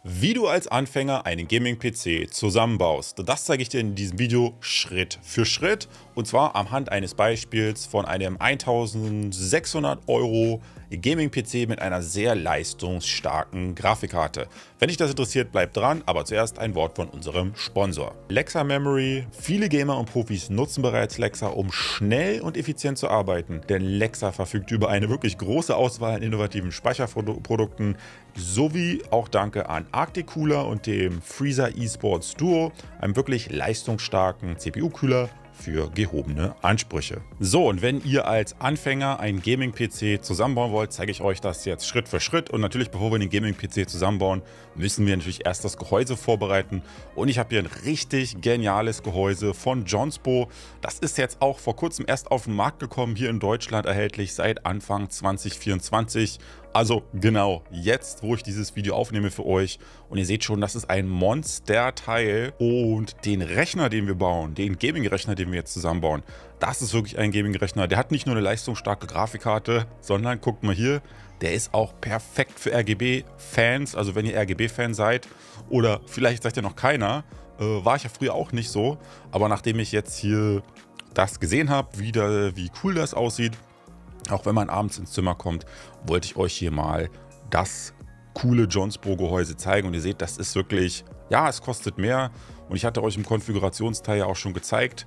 Wie du als Anfänger einen Gaming-PC zusammenbaust. Das zeige ich dir in diesem Video Schritt für Schritt und zwar anhand eines Beispiels von einem 1600 € Gaming-PC mit einer sehr leistungsstarken Grafikkarte. Wenn dich das interessiert, bleib dran, aber zuerst ein Wort von unserem Sponsor. Lexa Memory. Viele Gamer und Profis nutzen bereits Lexa, um schnell und effizient zu arbeiten, denn Lexa verfügt über eine wirklich große Auswahl an innovativen Speicherprodukten, sowie auch danke an Arctic Cooler und dem Freezer Esports Duo, einem wirklich leistungsstarken CPU-Kühler für gehobene Ansprüche. So, und wenn ihr als Anfänger einen Gaming-PC zusammenbauen wollt, zeige ich euch das jetzt Schritt für Schritt. Und natürlich, bevor wir den Gaming-PC zusammenbauen, müssen wir natürlich erst das Gehäuse vorbereiten. Und ich habe hier ein richtig geniales Gehäuse von Jonspo. Das ist jetzt auch vor kurzem erst auf den Markt gekommen, hier in Deutschland erhältlich seit Anfang 2024. Also genau jetzt, wo ich dieses Video aufnehme für euch. Und ihr seht schon, das ist ein Monsterteil. Und den Rechner, den wir bauen, den Gaming-Rechner, den wir jetzt zusammenbauen, das ist wirklich ein Gaming-Rechner. Der hat nicht nur eine leistungsstarke Grafikkarte, sondern guckt mal hier, der ist auch perfekt für RGB-Fans. Also wenn ihr RGB-Fan seid oder vielleicht seid ihr noch keiner, war ich ja früher auch nicht so. Aber nachdem ich jetzt hier das gesehen habe, wie cool das aussieht, auch wenn man abends ins Zimmer kommt, wollte ich euch hier mal das coole Jonspo-Gehäuse zeigen. Und ihr seht, das ist wirklich, ja, es kostet mehr. Und ich hatte euch im Konfigurationsteil ja auch schon gezeigt,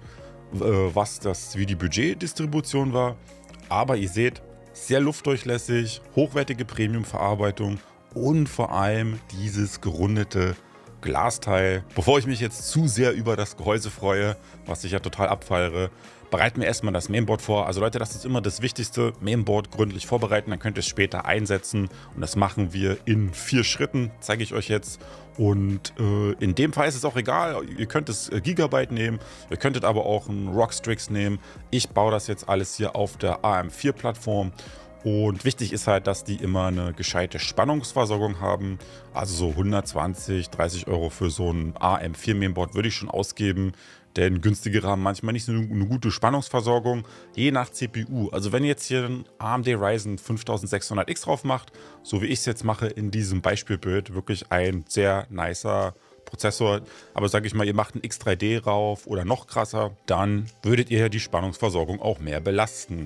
wie die Budgetdistribution war. Aber ihr seht, sehr luftdurchlässig, hochwertige Premium-Verarbeitung und vor allem dieses gerundete Glasteil. Bevor ich mich jetzt zu sehr über das Gehäuse freue, was ich ja total abfeiere, bereiten wir erstmal das Mainboard vor. Also Leute, das ist immer das Wichtigste. Mainboard gründlich vorbereiten, dann könnt ihr es später einsetzen. Und das machen wir in 4 Schritten, zeige ich euch jetzt. Und in dem Fall ist es auch egal, ihr könnt es Gigabyte nehmen, ihr könntet aber auch einen Rockstrix nehmen. Ich baue das jetzt alles hier auf der AM4-Plattform. Und wichtig ist halt, dass die immer eine gescheite Spannungsversorgung haben. Also so 120, 30 € für so ein AM4 Mainboard würde ich schon ausgeben. Denn günstigere haben manchmal nicht so eine gute Spannungsversorgung, je nach CPU. Also wenn ihr jetzt hier einen AMD Ryzen 5600X drauf macht, so wie ich es jetzt mache in diesem Beispielbild, wirklich ein sehr nicer Prozessor, aber sage ich mal, ihr macht einen X3D rauf oder noch krasser, dann würdet ihr die Spannungsversorgung auch mehr belasten.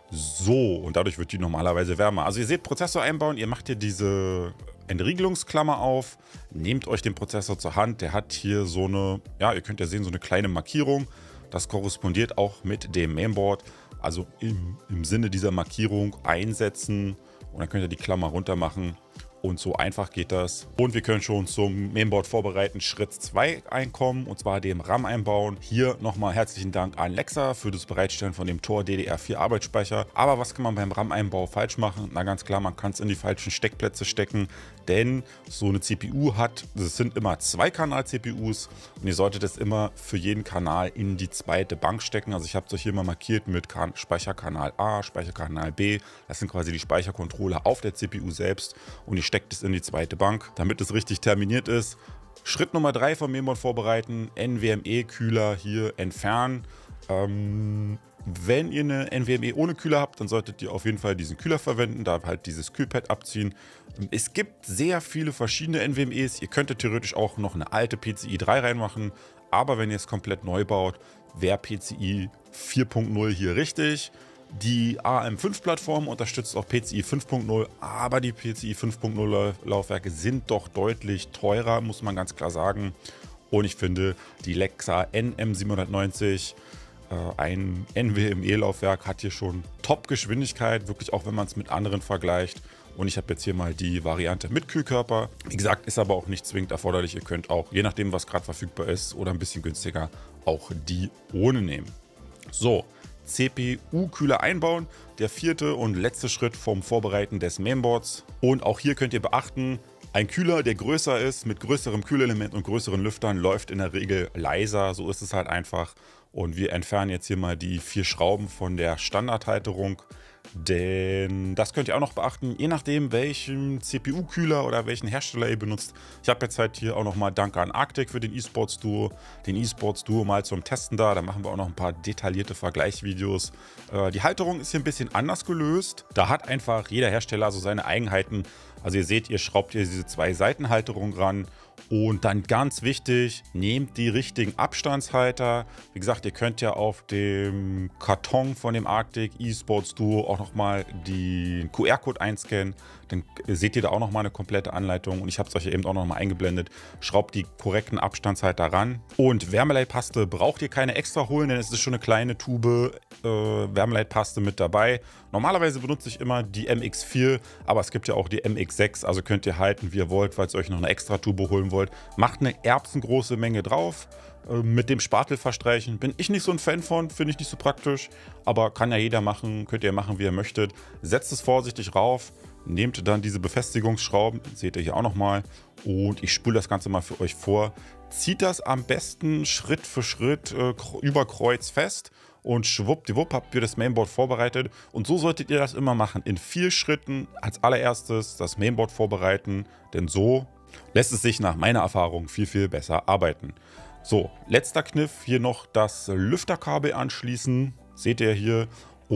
So, und dadurch wird die normalerweise wärmer. Also ihr seht, Prozessor einbauen, ihr macht hier diese Entriegelungsklammer auf, nehmt euch den Prozessor zur Hand, der hat hier so eine, ja, ihr könnt ja sehen, so eine kleine Markierung. Das korrespondiert auch mit dem Mainboard, also im Sinne dieser Markierung einsetzen und dann könnt ihr die Klammer runter machen. Und so einfach geht das. Und wir können schon zum Mainboard vorbereiten, Schritt 2 einkommen, und zwar dem RAM einbauen. Hier nochmal herzlichen Dank an Lexa für das Bereitstellen von dem Tor DDR4 Arbeitsspeicher. Aber was kann man beim RAM-Einbau falsch machen? Na ganz klar, man kann es in die falschen Steckplätze stecken, denn so eine CPU hat, das sind immer 2-Kanal-CPUs und ihr solltet es immer für jeden Kanal in die zweite Bank stecken. Also ich habe es euch hier mal markiert mit Speicherkanal A, Speicherkanal B. Das sind quasi die Speichercontroller auf der CPU selbst und ich steckt es in die zweite Bank, damit es richtig terminiert ist. Schritt Nummer 3 vom Mainboard vorbereiten, NVMe-Kühler hier entfernen. Wenn ihr eine NVMe ohne Kühler habt, dann solltet ihr auf jeden Fall diesen Kühler verwenden, da halt dieses Kühlpad abziehen. Es gibt sehr viele verschiedene NVMe's, ihr könntet theoretisch auch noch eine alte PCI 3 reinmachen, aber wenn ihr es komplett neu baut, wäre PCI 4.0 hier richtig. Die AM5-Plattform unterstützt auch PCI 5.0, aber die PCI 5.0 Laufwerke sind doch deutlich teurer, muss man ganz klar sagen. Und ich finde, die Lexa NM790, ein NVMe-Laufwerk, hat hier schon Top-Geschwindigkeit, wirklich auch wenn man es mit anderen vergleicht. Und ich habe jetzt hier mal die Variante mit Kühlkörper. Wie gesagt, ist aber auch nicht zwingend erforderlich. Ihr könnt auch, je nachdem was gerade verfügbar ist oder ein bisschen günstiger, auch die ohne nehmen. So. CPU-Kühler einbauen, der 4. und letzte Schritt vom Vorbereiten des Mainboards. Und auch hier könnt ihr beachten, ein Kühler, der größer ist, mit größerem Kühlelement und größeren Lüftern, läuft in der Regel leiser. So ist es halt einfach. Und wir entfernen jetzt hier mal die 4 Schrauben von der Standardhalterung. Denn das könnt ihr auch noch beachten, je nachdem welchen CPU-Kühler oder welchen Hersteller ihr benutzt. Ich habe jetzt halt hier auch nochmal Danke an Arctic für den Esports Duo. Den Esports Duo mal zum Testen da machen wir auch noch ein paar detaillierte Vergleichsvideos. Die Halterung ist hier ein bisschen anders gelöst. Da hat einfach jeder Hersteller so seine Eigenheiten. Also ihr seht, ihr schraubt hier diese 2 Seitenhalterungen ran. Und dann ganz wichtig, nehmt die richtigen Abstandshalter. Wie gesagt, ihr könnt ja auf dem Karton von dem Arctic eSports Duo auch nochmal den QR-Code einscannen. Dann seht ihr da auch nochmal eine komplette Anleitung. Und ich habe es euch eben auch nochmal eingeblendet. Schraubt die korrekten Abstandshalter ran. Und Wärmeleitpaste braucht ihr keine extra holen, denn es ist schon eine kleine Tube Wärmeleitpaste mit dabei. Normalerweise benutze ich immer die MX4, aber es gibt ja auch die MX6. Also könnt ihr halten, wie ihr wollt, falls ihr euch noch eine extra Tube holen wollt. Macht eine erbsengroße Menge drauf. Mit dem Spatel verstreichen bin ich nicht so ein Fan von, finde ich nicht so praktisch. Aber kann ja jeder machen, könnt ihr machen, wie ihr möchtet. Setzt es vorsichtig rauf, nehmt dann diese Befestigungsschrauben, seht ihr hier auch nochmal. Und ich spule das Ganze mal für euch vor. Zieht das am besten Schritt für Schritt über Kreuz fest. Und schwuppdiwupp habt ihr das Mainboard vorbereitet. Und so solltet ihr das immer machen. In 4 Schritten als allererstes das Mainboard vorbereiten. Denn so lässt es sich nach meiner Erfahrung viel, viel besser arbeiten. So, letzter Kniff, hier noch das Lüfterkabel anschließen. Seht ihr hier.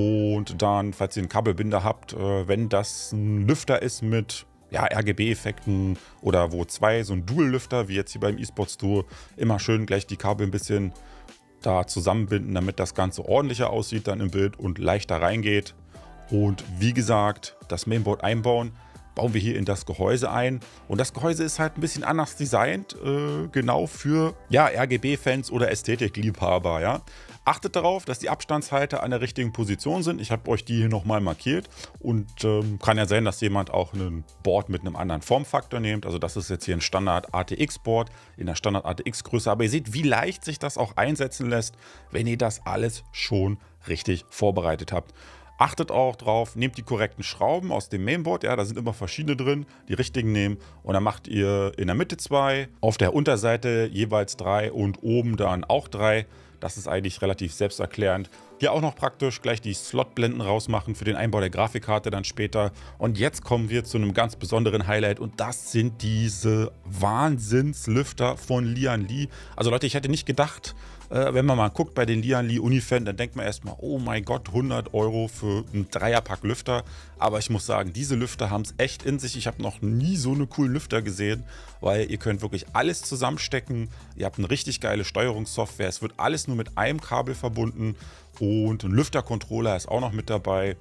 Und dann, falls ihr einen Kabelbinder habt, wenn das ein Lüfter ist mit RGB-Effekten oder wo 2, so ein Dual-Lüfter, wie jetzt hier beim eSports Duo, immer schön gleich die Kabel ein bisschen da zusammenbinden, damit das Ganze ordentlicher aussieht dann im Bild und leichter reingeht. Und wie gesagt, das Mainboard einbauen, bauen wir hier in das Gehäuse ein. Und das Gehäuse ist halt ein bisschen anders designt, genau für RGB-Fans oder Ästhetikliebhaber. Ja. Achtet darauf, dass die Abstandshalter an der richtigen Position sind. Ich habe euch die hier nochmal markiert. Und kann ja sein, dass jemand auch ein Board mit einem anderen Formfaktor nimmt. Also das ist jetzt hier ein Standard ATX-Board in der Standard ATX-Größe. Aber ihr seht, wie leicht sich das auch einsetzen lässt, wenn ihr das alles schon richtig vorbereitet habt. Achtet auch drauf, nehmt die korrekten Schrauben aus dem Mainboard, da sind immer verschiedene drin, die richtigen nehmen und dann macht ihr in der Mitte 2, auf der Unterseite jeweils 3 und oben dann auch 3. Das ist eigentlich relativ selbsterklärend. Hier auch noch praktisch gleich die Slotblenden rausmachen für den Einbau der Grafikkarte dann später. Und jetzt kommen wir zu einem ganz besonderen Highlight und das sind diese Wahnsinnslüfter von Lian Li. Also Leute, ich hätte nicht gedacht, wenn man mal guckt bei den Lian Li Unifan, dann denkt man erstmal, oh mein Gott, 100 € für einen Dreierpack Lüfter. Aber ich muss sagen, diese Lüfter haben es echt in sich. Ich habe noch nie so eine coolen Lüfter gesehen, weil ihr könnt wirklich alles zusammenstecken. Ihr habt eine richtig geile Steuerungssoftware. Es wird alles nur mit einem Kabel verbunden und ein Lüftercontroller ist auch noch mit dabei.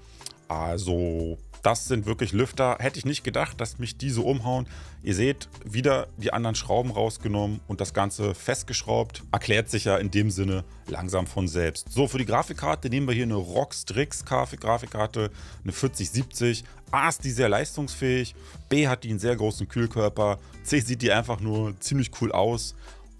Also das sind wirklich Lüfter. Hätte ich nicht gedacht, dass mich diese umhauen. Ihr seht, wieder die anderen Schrauben rausgenommen und das Ganze festgeschraubt. Erklärt sich ja in dem Sinne langsam von selbst. So, für die Grafikkarte nehmen wir hier eine ROG Strix Grafikkarte, eine 4070. A ist die sehr leistungsfähig, B hat die einen sehr großen Kühlkörper, C sieht die einfach nur ziemlich cool aus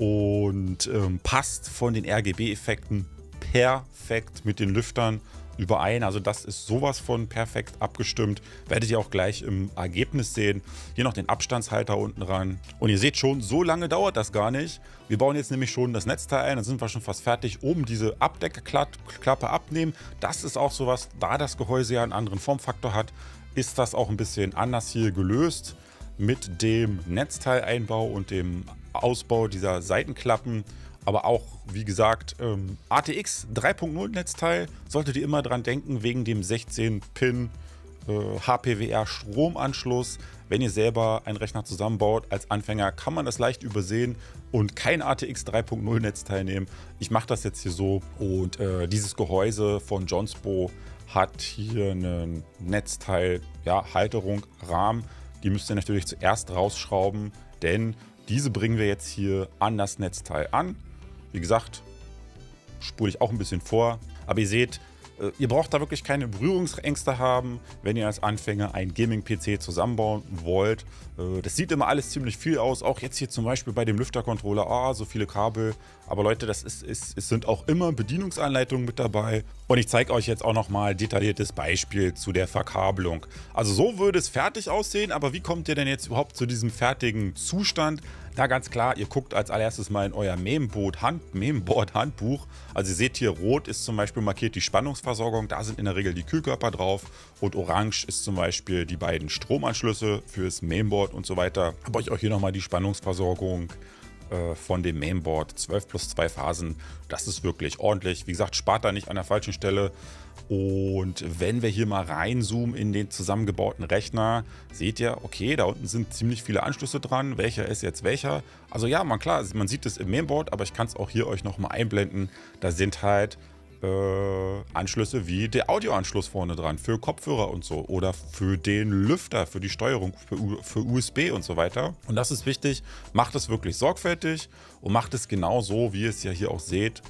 und passt von den RGB-Effekten perfekt mit den Lüftern überein. Also das ist sowas von perfekt abgestimmt. Werdet ihr auch gleich im Ergebnis sehen. Hier noch den Abstandshalter unten ran. Und ihr seht schon, so lange dauert das gar nicht. Wir bauen jetzt nämlich schon das Netzteil ein. Dann sind wir schon fast fertig. Oben diese Abdeckklappe abnehmen. Das ist auch sowas, da das Gehäuse ja einen anderen Formfaktor hat, ist das auch ein bisschen anders hier gelöst. Mit dem Netzteileinbau und dem Ausbau dieser Seitenklappen. Aber auch, wie gesagt, ATX 3.0 Netzteil solltet ihr immer dran denken, wegen dem 16-Pin HPWR Stromanschluss. Wenn ihr selber einen Rechner zusammenbaut, als Anfänger kann man das leicht übersehen und kein ATX 3.0 Netzteil nehmen. Ich mache das jetzt hier so und dieses Gehäuse von Jonspo hat hier einen Netzteil, Halterung, Rahmen. Die müsst ihr natürlich zuerst rausschrauben, denn diese bringen wir jetzt hier an das Netzteil an. Wie gesagt, spule ich auch ein bisschen vor. Aber ihr seht, ihr braucht da wirklich keine Berührungsängste haben, wenn ihr als Anfänger einen Gaming-PC zusammenbauen wollt. Das sieht immer alles ziemlich viel aus. Auch jetzt hier zum Beispiel bei dem Lüftercontroller. So viele Kabel. Aber Leute, es sind auch immer Bedienungsanleitungen mit dabei. Und ich zeige euch jetzt auch nochmal detailliertes Beispiel zu der Verkabelung. Also so würde es fertig aussehen. Aber wie kommt ihr denn jetzt überhaupt zu diesem fertigen Zustand? Na ganz klar, ihr guckt als allererstes mal in euer Mainboard-Handbuch. Also ihr seht hier, rot ist zum Beispiel markiert die Spannungsversorgung. Da sind in der Regel die Kühlkörper drauf. Und orange ist zum Beispiel die beiden Stromanschlüsse fürs Mainboard und so weiter. Habe euch auch hier nochmal die Spannungsversorgung von dem Mainboard. 12+2 Phasen, das ist wirklich ordentlich. Wie gesagt, spart da nicht an der falschen Stelle. Und wenn wir hier mal reinzoomen in den zusammengebauten Rechner, seht ihr, okay, da unten sind ziemlich viele Anschlüsse dran. Welcher ist jetzt welcher? Also ja, klar, man sieht es im Mainboard, aber ich kann es auch hier euch nochmal einblenden. Da sind halt Anschlüsse wie der Audioanschluss vorne dran für Kopfhörer und so oder für den Lüfter, für die Steuerung, für USB und so weiter. Und das ist wichtig, macht es wirklich sorgfältig und macht es genau so, wie ihr es ja hier auch seht,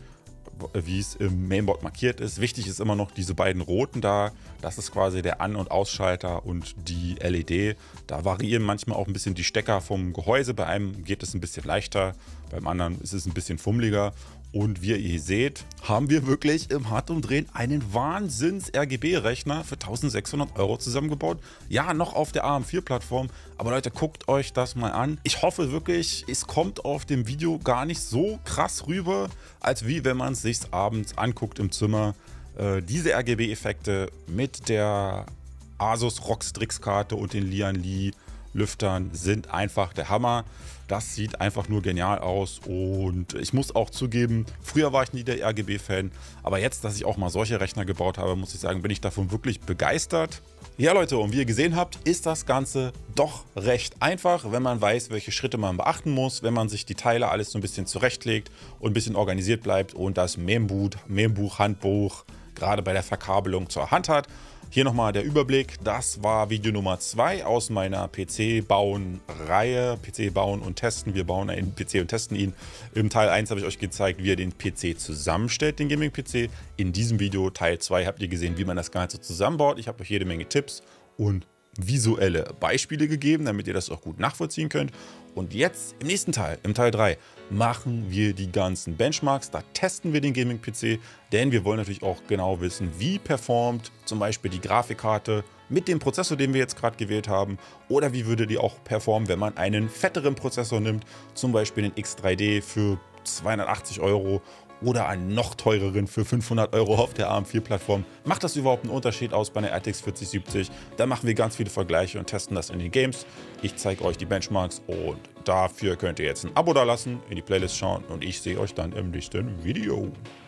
wie es im Mainboard markiert ist. Wichtig ist immer noch diese beiden roten da. Das ist quasi der An- und Ausschalter und die LED. Da variieren manchmal auch ein bisschen die Stecker vom Gehäuse. Bei einem geht es ein bisschen leichter, beim anderen ist es ein bisschen fummeliger. Und wie ihr seht, haben wir wirklich im Handumdrehen einen Wahnsinns-RGB-Rechner für 1.600 € zusammengebaut. Ja, noch auf der AM4-Plattform. Aber Leute, guckt euch das mal an. Ich hoffe wirklich, es kommt auf dem Video gar nicht so krass rüber, als wie wenn man es sich abends anguckt im Zimmer. Diese RGB-Effekte mit der Asus ROG Strix-Karte und den Lian Li Lüftern sind einfach der Hammer. Das sieht einfach nur genial aus und ich muss auch zugeben, früher war ich nie der RGB-Fan, aber jetzt, dass ich auch mal solche Rechner gebaut habe, muss ich sagen, bin ich davon wirklich begeistert. Ja Leute, und wie ihr gesehen habt, ist das Ganze doch recht einfach, wenn man weiß, welche Schritte man beachten muss, wenn man sich die Teile alles so ein bisschen zurechtlegt und ein bisschen organisiert bleibt und das Mainbuch, Handbuch gerade bei der Verkabelung zur Hand hat. Hier nochmal der Überblick. Das war Video Nummer 2 aus meiner PC-Bauen-Reihe. PC bauen und testen. Wir bauen einen PC und testen ihn. Im Teil 1 habe ich euch gezeigt, wie ihr den PC zusammenstellt, den Gaming-PC. In diesem Video, Teil 2, habt ihr gesehen, wie man das Ganze zusammenbaut. Ich habe euch jede Menge Tipps und visuelle Beispiele gegeben, damit ihr das auch gut nachvollziehen könnt. Und jetzt im nächsten Teil, im Teil 3, machen wir die ganzen Benchmarks. Da testen wir den Gaming-PC, denn wir wollen natürlich auch genau wissen, wie performt zum Beispiel die Grafikkarte mit dem Prozessor, den wir jetzt gerade gewählt haben, oder wie würde die auch performen, wenn man einen fetteren Prozessor nimmt, zum Beispiel den X3D für 280 € oder einen noch teureren für 500 € auf der AM4-Plattform. Macht das überhaupt einen Unterschied aus bei einer RTX 4070? Da machen wir ganz viele Vergleiche und testen das in den Games. Ich zeige euch die Benchmarks und dafür könnt ihr jetzt ein Abo da lassen, in die Playlist schauen und ich sehe euch dann im nächsten Video.